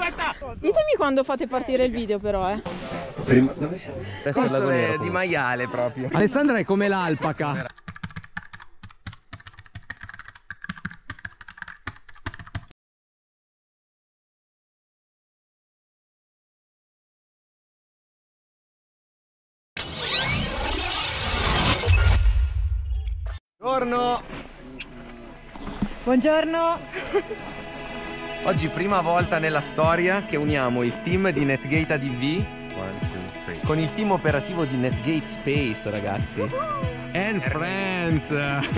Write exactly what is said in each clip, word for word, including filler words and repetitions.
aspetta! Ditemi quando fate partire il video però, eh. Prima... Dove siamo? Adesso è di maiale proprio. Alessandra è come l'alpaca. Buongiorno! Buongiorno! Oggi prima volta nella storia che uniamo il team di Netgate A D V con il team operativo di Netgate Space, ragazzi. And friends!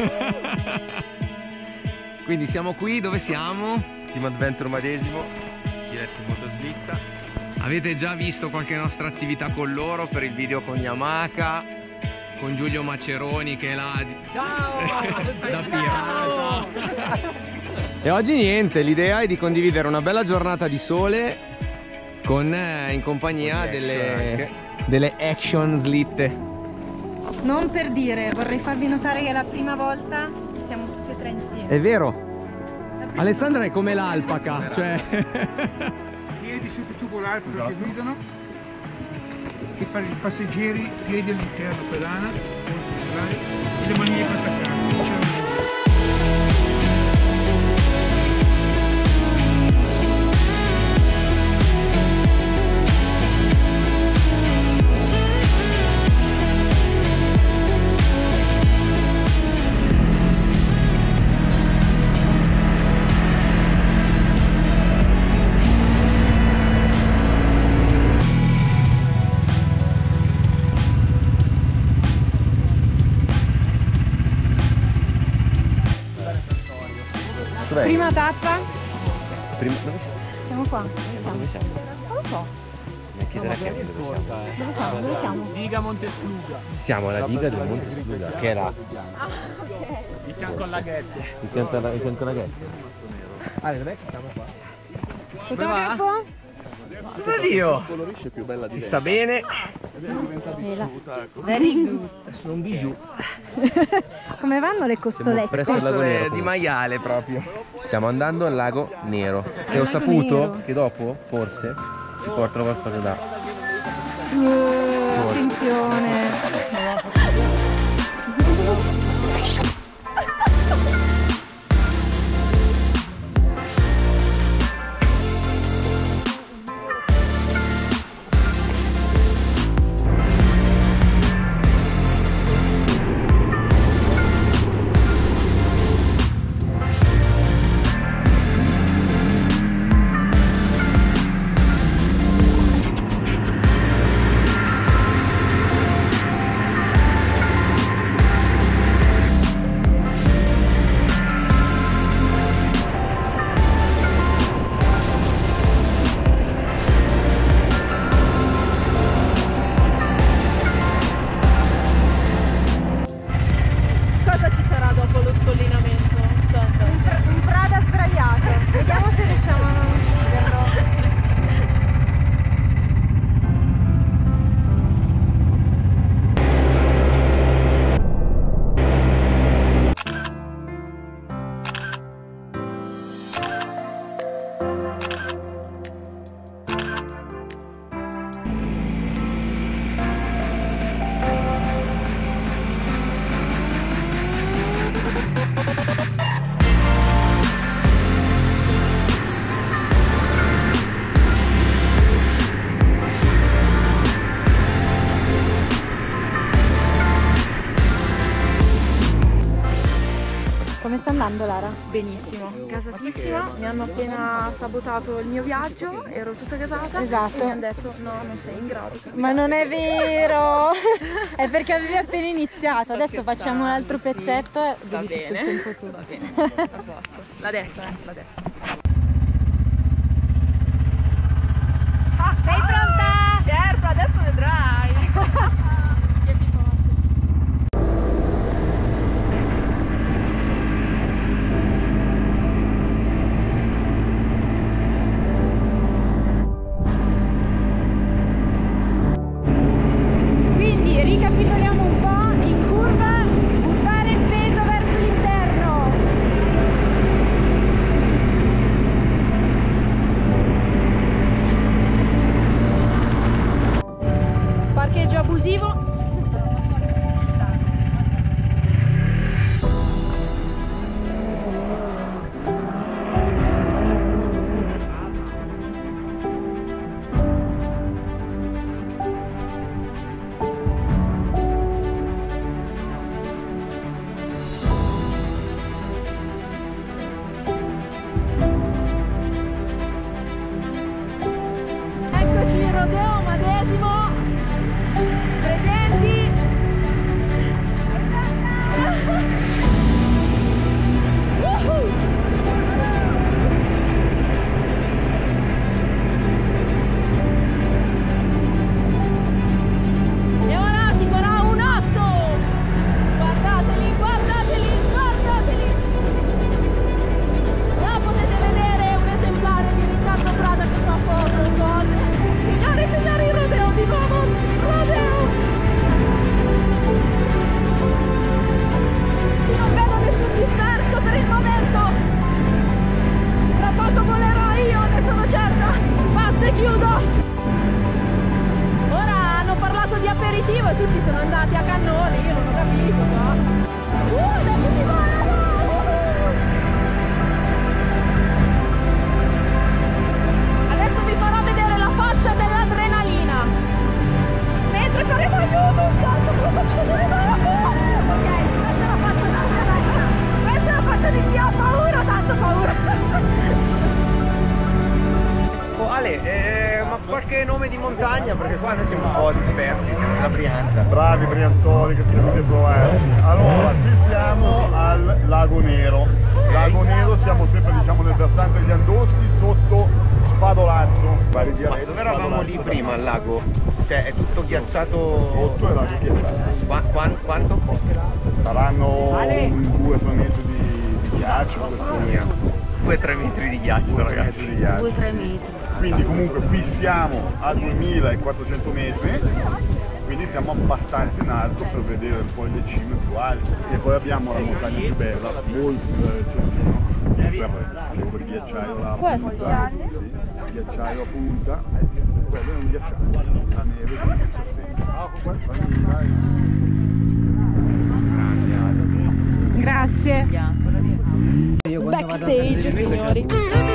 Quindi siamo qui, dove siamo? Team Adventure Madesimo, diretto in motoslitta. Avete già visto qualche nostra attività con loro per il video con Yamaha, con Giulio Maceroni che è là di... Ciao! da pirata. E oggi niente, l'idea è di condividere una bella giornata di sole con eh, in compagnia delle, delle action slitte. Non per dire, vorrei farvi notare che è la prima volta che siamo tutti e tre insieme. È vero? Alessandra è come l'alpaca, cioè... Piedi sul tubolare per quelli che guidano, e per i passeggeri piedi all'interno pedana e le maniglie per attaccare. Prima tappa? Prima... Dove siamo? Siamo qua. Dove siamo? Non lo so. Mi chiedere a Kevin dove siamo. Dove siamo? Dove siamo? Diga Montefluga. Siamo alla diga del Monte Fluga, che è là. Ah, ok. Di fianco al laghetto. Di fianco alla, di fianco alla ghetto. Ah, non è che siamo qua. Fotografo? Dio! Ti sta bene? Very good. Sono un bijou. Come vanno le costolette? Presso il lago Nero di maiale proprio. Stiamo andando al lago Nero. E ho saputo Nero. che dopo, forse, ci portano qualcosa da... Uh, attenzione. Come sta andando Lara? Benissimo, gasatissima, mi hanno appena sabotato il mio viaggio, ero tutta gasata. Esatto. E mi hanno detto no, non sei in grado. Ma non è vero! È perché avevi appena iniziato, adesso facciamo un altro Sì, pezzetto e va devi tutto il bene, tempo tu. va bene, a posto. L'ha detto, eh, l'ha detto. Sei pronta? Certo, adesso vedrai. Io ti porto. Quindi ricapitoliamo un po', in curva buttare il peso verso l'interno. Rodeo Madesimo, presenti. E ora si farà un atto. Guardateli, guardateli, guardateli. Là potete vedere un esemplare di Riccardo Prada che fa foto, cose. Signore e signori, rodeo di nuovo, rodeo. Io non vedo nessun disperso per il momento. Tra poco volerò io, ne sono certa. Basta e chiudo. Ora hanno parlato di aperitivo e tutti sono andati a cannone, io non ho capito qua. Uh, adesso si va! Adesso vi farò vedere la faccia dell'adrenalina. Mentre faremo aiuto, un cazzo, cosa succederà? Ok, questa è la faccia dell'adrenalina. Questa è la faccia di chi ha paura, tanto paura. Oh Ale, eh, ma qualche nome di montagna? Perché qua noi siamo un po' dispersi, siamo nella Brianza. Bravi brianzoli che siete provati. Allora, qui siamo al Lago Nero. Lago Nero, siamo sempre diciamo nel versante degli Andossi, sotto Spadolazzo. Vari Ma dialetti, dove eravamo lì Spadolazzo. prima al lago? Cioè è tutto ghiacciato. Sotto è lago ghiacciato. Qua, qua- quanto? Saranno un due tre metri di, di ghiaccio, questo mia. due tre metri di ghiaccio, ragazzi. Di ghiaccio. due tre metri. Quindi comunque qui siamo a duemilaquattrocento metri, quindi siamo abbastanza in alto per vedere un po' le cime più alte. E poi abbiamo la montagna più bella, molto Cesino, il quel ghiacciaio là. Questo? Punta, sì, ghiacciaio a punta, quello è un ghiacciaio, la neve che c'è sempre. Ah, questo è un Grazie. Backstage, signori.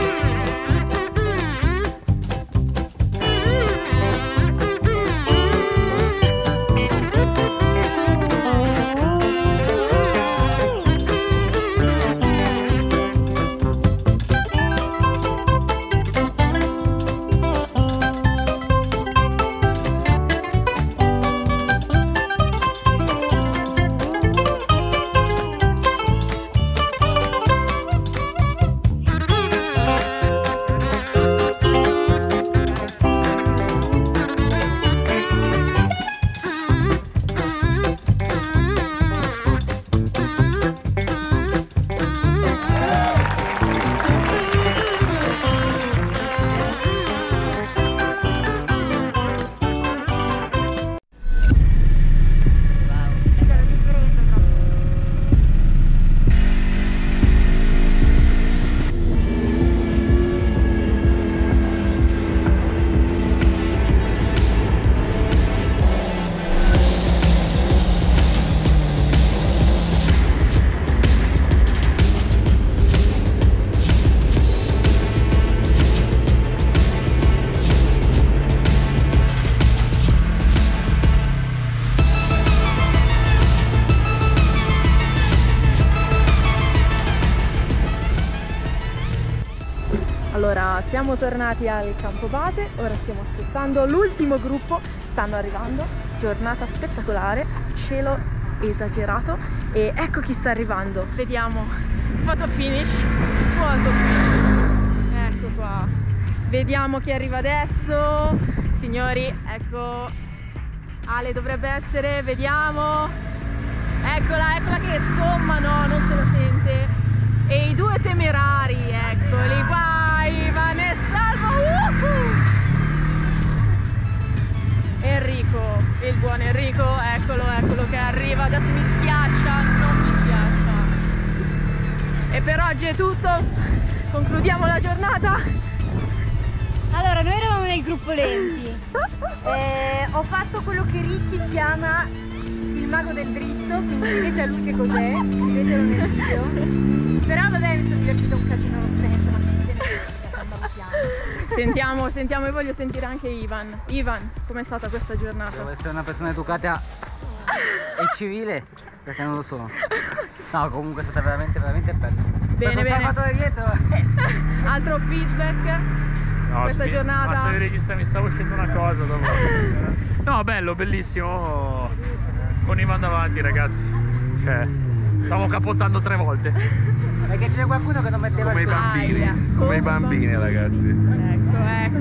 Allora, siamo tornati al Campobate, ora stiamo aspettando l'ultimo gruppo, stanno arrivando, giornata spettacolare, cielo esagerato e ecco chi sta arrivando. Vediamo, photo finish, photo finish, ecco qua, vediamo chi arriva adesso, signori, ecco, Ale dovrebbe essere, vediamo, eccola, eccola che sgomma, no, non se lo sente, e i due temerari, eccoli qua. Ivan e Salvo, uh-huh! Enrico, il buon Enrico, eccolo, eccolo che arriva, adesso mi schiaccia, non mi schiaccia. E per oggi è tutto, concludiamo la giornata. Allora, noi eravamo nel gruppo lenti. Eh, ho fatto quello che Ricky chiama il mago del dritto, quindi chiedete a lui che cos'è, scrivetelo nel video. Però vabbè, mi sono divertito un casino lo stesso, ma chi se ne frega, andavo piano. Sentiamo, sentiamo e voglio sentire anche Ivan. Ivan, com'è stata questa giornata? Devo essere una persona educata e civile, perché non lo sono. No, comunque è stata veramente, veramente bella. Bene, per bene. fatto da dietro. Altro feedback. no, questa spi- giornata. Basta il regista, mi stavo uscendo una cosa dopo. No, bello, bellissimo. Con i mando avanti, ragazzi. Cioè, stavo capottando tre volte. Perché c'è qualcuno che non metteva Come i il bambini, Aia, come i bambini ragazzi. Ecco, ecco.